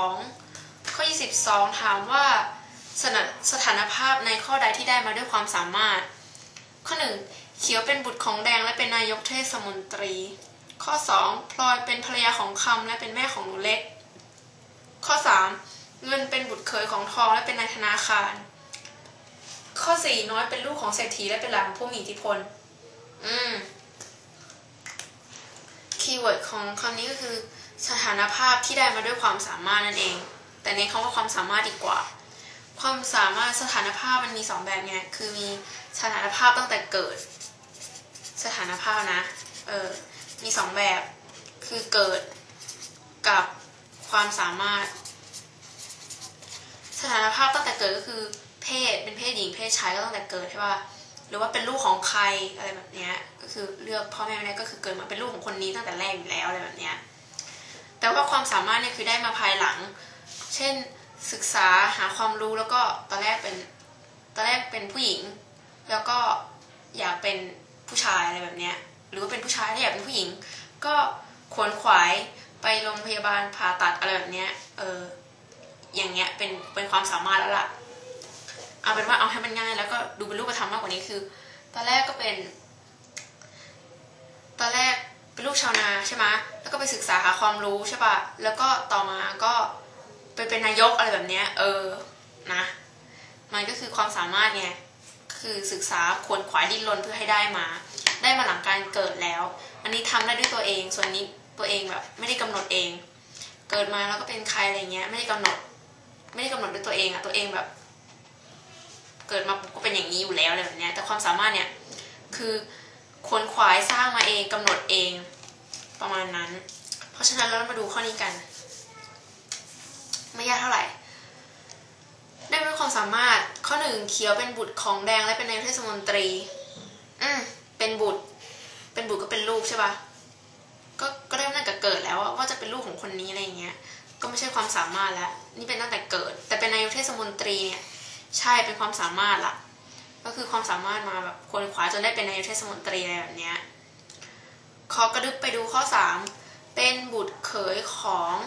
ข้อ22ถามว่าสถานภาพในข้อใดที่ได้มาด้วยความสามารถข้อ1เขียวเป็นบุตรของแดงและเป็นนายกเทศมนตรีข้อ2พลอยเป็นภรรยาของคำและเป็นแม่ของหนูเล็กข้อ3เงินเป็นบุตรเขยของทองและเป็นนายธนาคารข้อ4น้อยเป็นลูกของเศรษฐีและเป็นหลานผู้มีอิทธิพลคีย์เวิร์ดของคำนี้ก็คือสถานภาพที่ได้มาด้วยความสามารถนั่นเองแต่ในคำว่าความสามารถดีกว่าความสามารถสถานภาพมันมี2แบบไงคือมีสถานภาพตั้งแต่เกิดสถานภาพนะมี2แบบคือเกิดกับความสามารถสถานภาพตั้งแต่เกิดก็คือเพศเป็นเพศหญิงเพศชายก็ตั้งแต่เกิดใช่ป่ะหรือว่าเป็นลูกของใครอะไรแบบนี้ก็คือเลือกพ่อแม่ไม่ได้ก็คือเกิดมาเป็นลูกของคนนี้ตั้งแต่แรกอยู่แล้วอะไรแบบนี้แต่ว่าความสามารถเนี่ยคือได้มาภายหลังเช่นศึกษาหาความรู้แล้วก็ตอนแรกเป็นผู้หญิงแล้วก็อยากเป็นผู้ชายอะไรแบบนี้หรือว่าเป็นผู้ชายที่อยากเป็นผู้หญิงก็ขวนขวายไปโรงพยาบาลผ่าตัดอะไรแบบนี้อย่างเงี้ยเป็นความสามารถแล้วล่ะเอาเป็นว่าเอาให้มันง่ายแล้วก็ดูเป็นรูปธรรมมากกว่านี้คือตอนแรกเป็นลูกชาวนาใช่ไหมแล้วก็ไปศึกษาหาความรู้ใช่ป่ะแล้วก็ต่อมาก็ไปเป็นนายกอะไรแบบเนี้ยนะมันก็คือความสามารถไงคือศึกษาขวนขวายดิ้นรนเพื่อให้ได้มาหลังการเกิดแล้วอันนี้ทำได้ด้วยตัวเองส่วนนี้ตัวเองแบบไม่ได้กำหนดเองเกิดมาแล้วก็เป็นใครอะไรเงี้ยไม่ได้กำหนดด้วยตัวเองตัวเองแบบเกิดมาก็เป็นอย่างนี้อยู่แล้วอะไรแบบเนี้ยแต่ความสามารถเนี่ยคือขวนขวายสร้างมาเองกำหนดเองประมาณนั้นเพราะฉะนั้นเรามาดูข้อนี้กันไม่ยากเท่าไหร่ได้ด้วยความสามารถข้อ1เขียวเป็นบุตรของแดงและเป็นนายกเทศมนตรีเป็นบุตรก็เป็นลูกใช่ป่ะก็ได้ตั้งแต่เกิดแล้วว่าจะเป็นลูกของคนนี้อะไรอย่างเงี้ยก็ไม่ใช่ความสามารถแล้วนี่เป็นตั้งแต่เกิดแต่เป็นนายกเทศมนตรีเนี่ยใช่เป็นความสามารถล่ะก็คือความสามารถมาแบบคนขวาจนได้เป็นนายกเทศมนตรีอะไรแบบเนี้ยขอกระดึบไปดูข้อ3เป็นบุตรเขยของ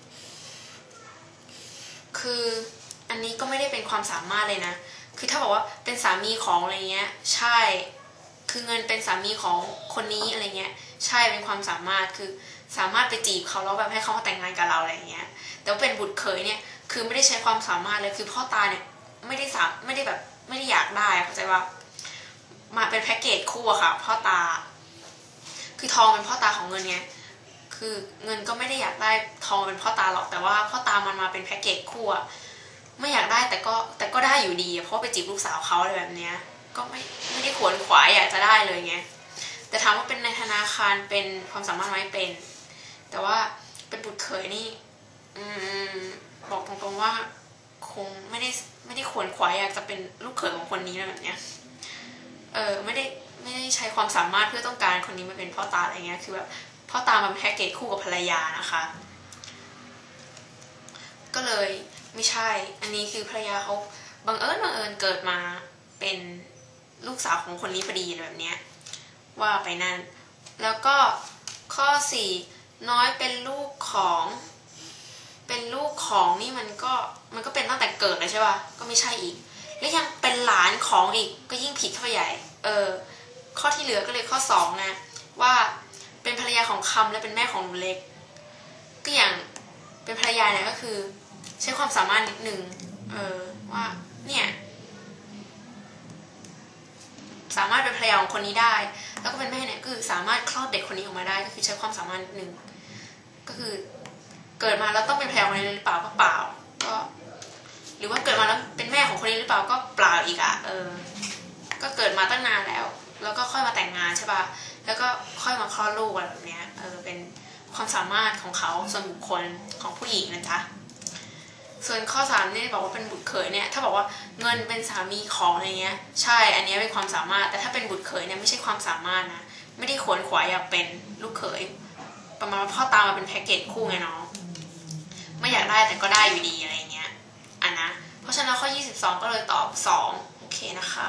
คืออันนี้ก็ไม่ได้เป็นความสามารถเลยนะคือถ้าบอกว่าเป็นสามีของอะไรเงี้ยใช่คือเงินเป็นสามีของคนนี้อะไรเงี้ยใช่เป็นความสามารถคือสามารถไปจีบเขาแล้วแบบให้เขามาแต่งงานกับเราอะไรเงี้ยแต่ว่าเป็นบุตรเขยเนี่ยคือไม่ได้ใช้ความสามารถเลยคือพ่อตาเนี่ยไม่ได้อยากได้เข้าใจว่ามาเป็นแพ็กเกจคู่อะค่ะพ่อตาคือทองเป็นพ่อตาของเงินไงคือเงินก็ไม่ได้อยากได้ทองเป็นพ่อตาหรอกแต่ว่าพ่อตามันมาเป็นแพ็กเกจคู่อะไม่อยากได้แต่ก็ได้อยู่ดีเพราะไปจีบลูกสาวเขาอะไรแบบเนี้ยก็ไม่ได้ขวนขวายอยากจะได้เลยไงแต่ถามว่าเป็นในธนาคารเป็นความสามารถไหมเป็นแต่ว่าเป็นบุตรเขยนี่บอกตรงๆว่าคงไม่ได้ขวนขวายอยากจะเป็นลูกเขยของคนนี้แบบเนี้ยไม่ได้ใช้ความสามารถเพื่อต้องการคนนี้มาเป็นพ่อตาอะไรเงี้ยคือแบบพ่อตามันแพ็กเกจคู่กับภรรยานะคะก็เลยไม่ใช่อันนี้คือภรรยาเขาบังเอิญเกิดมาเป็นลูกสาวของคนนี้พอดีแบบเนี้ยว่าไปนั่นแล้วก็ข้อ4น้อยเป็นลูกของนี่มันก็เป็นตั้งแต่เกิดเลยใช่ป่ะก็ไม่ใช่อีกแล้วยังเป็นหลานของอีกก็ยิ่งผิดเข้าไปใหญ่ข้อที่เหลือก็เลยข้อ2นะว่าเป็นภรรยาของคำและเป็นแม่ของหนูเล็กก็อย่างเป็นภรรยาเนี่ยก็คือใช้ความสามารถนิดนึงว่าเนี่ยสามารถเป็นภรรยาของคนนี้ได้แล้วก็เป็นแม่เนี่ยก็คือสามารถคลอดเด็กคนนี้ออกมาได้ก็คือใช้ความสามารถนิดนึงก็คือเกิดมาแล้วต้องเป็นภรรยาคนนี้หรือเปล่าก็เปล่าก็หรือว่าเกิดมาแล้วเป็นแม่ของคนนี้หรือเปล่าก็เปล่าอีกก็เกิดมาตั้งนานแล้วก็ค่อยมาแต่งงานใช่ป่ะแล้วก็ค่อยมาคลอดลูกอะไรแบบเนี้ยเป็นความสามารถของเขาส่วนบุคคลของผู้หญิงนะจ๊ะส่วนข้อ3นี่บอกว่าเป็นบุตรเขยเนี่ยถ้าบอกว่าเงินเป็นสามีของอะไรเงี้ยใช่อันนี้เป็นความสามารถแต่ถ้าเป็นบุตรเขยเนี่ยไม่ใช่ความสามารถนะไม่ได้ขวนขวายอยากเป็นลูกเขยประมาณว่าพ่อตามาเป็นแพ็กเกจคู่ไงน้องไม่อยากได้แต่ก็ได้อยู่ดีอะไรเงี้ยนะเพราะฉะนั้นข้อ22ก็เลยตอบ2โอเคนะคะ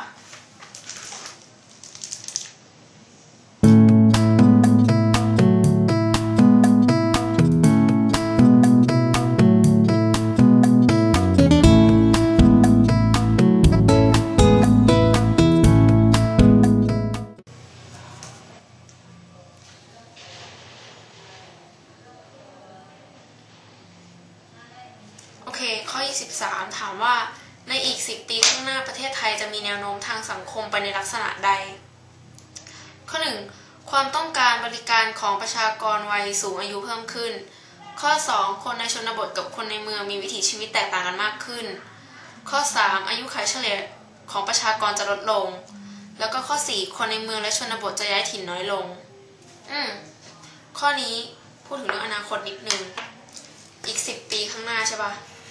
ที่13ถามว่าในอีก10 ปีข้างหน้าประเทศไทยจะมีแนวโน้มทางสังคมไปในลักษณะใดข้อ1ความต้องการบริการของประชากรวัยสูงอายุเพิ่มขึ้นข้อ2คนในชนบทกับคนในเมืองมีวิถีชีวิตแตกต่างกันมากขึ้นข้อ3อายุขัยเฉลี่ยของประชากรจะลดลงแล้วก็ข้อ4คนในเมืองและชนบทจะย้ายถิ่นน้อยลงข้อนี้พูดถึงเรื่องอนาคตนิดนึงอีก10 ปีข้างหน้าใช่ปะ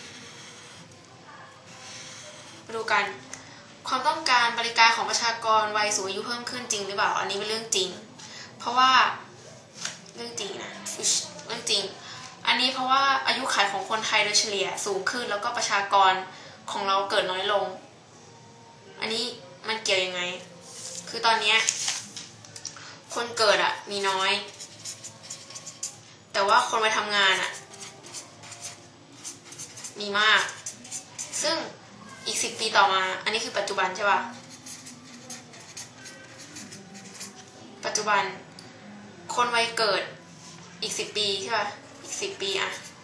มาดูกันความต้องการบริการของประชากรวัยสูงอายุเพิ่มขึ้นจริงหรือเปล่าอันนี้เป็นเรื่องจริงเพราะว่าเรื่องจริงนะเรื่องจริงอันนี้เพราะว่าอายุขัยของคนไทยโดยเฉลี่ยสูงขึ้นแล้วก็ประชากรของเราเกิดน้อยลงอันนี้มันเกี่ยวยังไงคือตอนนี้คนเกิดมีน้อยแต่ว่าคนไปทำงานมีมากซึ่งอีก10 ปีต่อมาอันนี้คือปัจจุบันใช่ป่ะปัจจุบันคนวัยเกิดอีก10 ปีใช่ป่ะอีก10 ปี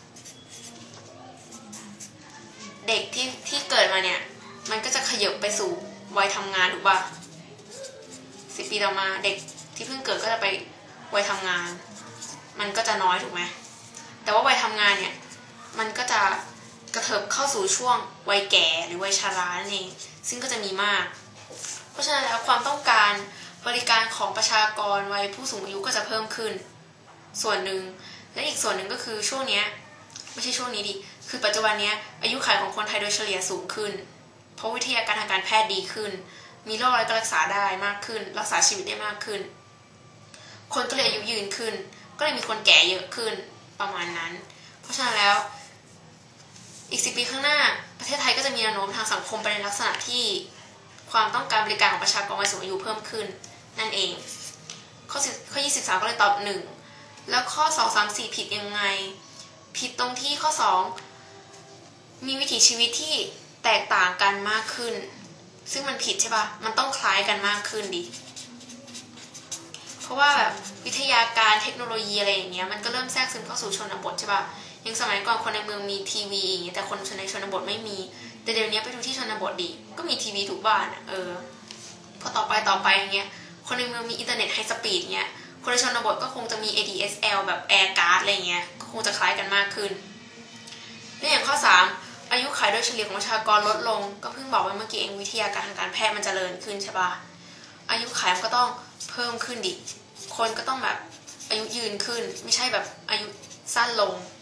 เด็กที่เกิดมาเนี่ยมันก็จะขยับไปสู่วัยทำงานถูกป่ะ10 ปีต่อมาเด็กที่เพิ่งเกิดก็จะไปวัยทำงานมันก็จะน้อยถูกไหมแต่ว่าวัยทำงานเนี่ยมันก็จะกระเถิบเข้าสู่ช่วงวัยแก่หรือวัยชรานั่นเองซึ่งก็จะมีมากเพราะฉะนั้นแล้วความต้องการบริการของประชากรวัยผู้สูงอายุก็จะเพิ่มขึ้นส่วนหนึ่งและอีกส่วนหนึ่งก็คือช่วงนี้ไม่ใช่ช่วงนี้ดิคือปัจจุบันนี้อายุขัยของคนไทยโดยเฉลี่ยสูงขึ้นเพราะวิทยาการทางการแพทย์ดีขึ้นมีโรคอะไรก็รักษาได้มากขึ้นรักษาชีวิตได้มากขึ้นคนก็เลยอายุยืนขึ้นก็เลยมีคนแก่เยอะขึ้นประมาณนั้นเพราะฉะนั้นแล้วอีก10 ปีข้างหน้าประเทศไทยก็จะมีแนวโน้มทางสังคมไปในลักษณะที่ความต้องการบริการของประชากรวัยสูงอายุเพิ่มขึ้นนั่นเองข้อ23ก็เลยตอบ1แล้วข้อ2 3 4ผิดยังไงผิดตรงที่ข้อ2มีวิถีชีวิตที่แตกต่างกันมากขึ้นซึ่งมันผิดใช่ปะมันต้องคล้ายกันมากขึ้นดิเพราะว่าแบบวิทยาการเทคโนโลยีอะไรอย่างเงี้ยมันก็เริ่มแทรกซึมเข้าสู่ชนบทใช่ปะยังสมัยก่อนคนในเมืองมีทีวีแต่คนในชนบทไม่มีแต่เดี๋ยวนี้ไปดูที่ชนบทดิก็มีทีวีทุกบ้านพอต่อไปอย่างเงี้ยคนในเมืองมีอินเทอร์เน็ตไฮสปีดเงี้ยคนในชนบทก็คงจะมี ADSL แบบแอร์การ์ดอะไรเงี้ยก็คงจะคล้ายกันมากขึ้นและอย่างข้อ3อายุขัยโดยเฉลี่ยของประชากรลดลงก็เพิ่งบอกไปเมื่อกี้เองวิทยาการทางการแพทย์มันเจริญขึ้นใช่ปะอายุขัยมันก็ต้องเพิ่มขึ้นดิคนก็ต้องแบบอายุยืนขึ้นไม่ใช่แบบอายุสั้นลง